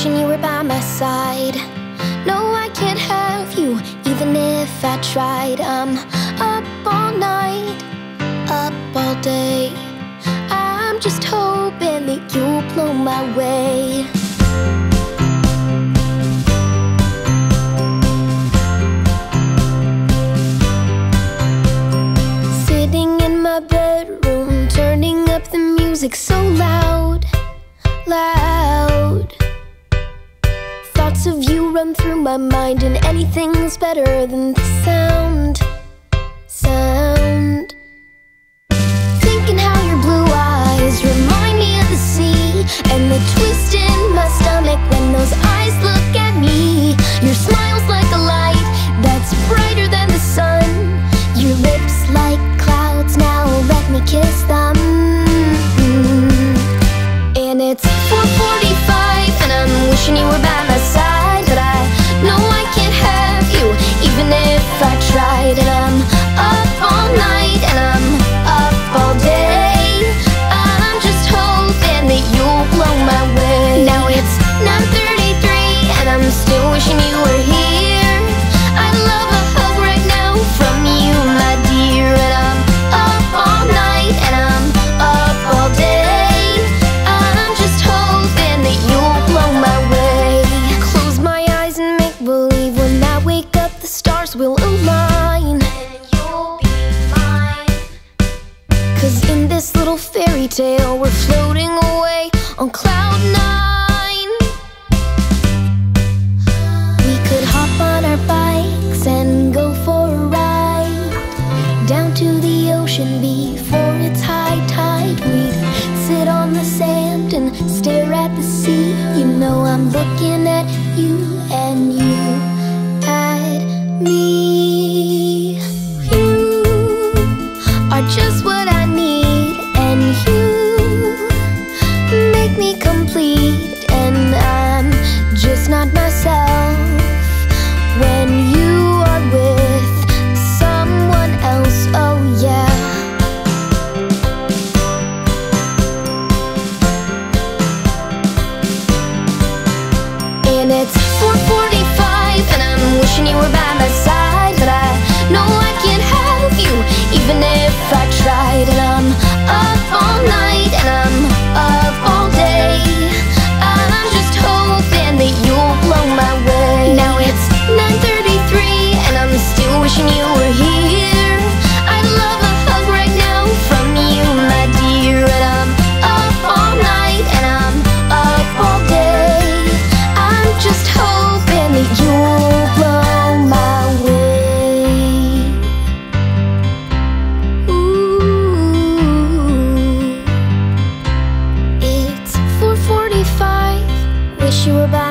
wishing you were by my side. No, I can't have you, even if I tried. I'm up all night, up all day. I'm just hoping that you'll blow my way. Sitting in my bedroom, turning up the music so loud, loud. Thoughts of you run through my mind, and anything's better than the sound, sound. Thinking how your blue eyes remind me of the sea, and the twist in my stomach when those eyes look at me. Your smile's like a light that's brighter than the sun. Your lips like clouds, now let me kiss them. And it's 4:45 and I'm wishing you were by my side, but I know I can't have you, even if I tried. And I'm up all night and I'm up all day. I'm just hoping that you'll blow my way. Now it's 9:33 and I'm still wishing you were here. I'd love a hug right now from you, my dear. And I'm up all night and I'm up all day. I'm just hoping that you'll blow my way. Close my eyes and make believe when I wake up the stars will align, and you'll be mine. 'Cause in this little fairy tale we're floating away on cloud 9. We could hop on our bikes and go for a ride down to the ocean before it's high tide. We'd sit on the sand and stare at the sea. You know I'm looking at you and you at me. You are just what I need, and you make me complete. And I'm just not myself when you are with someone else. Oh yeah. And it's 4:45 and I'm wishing you were by my side, but I know I can't have you, even if I tried. And I'm up all night and I'm up all day. I'm just hoping that you'll blow my way. Now it's 9:33 and I'm still wishing you were here. I'd love a hug right now from you, my dear. And I'm up all night and I'm up all day. I'm just hoping that you'll blow my way. Ooh, it's 4:45. Wish you were by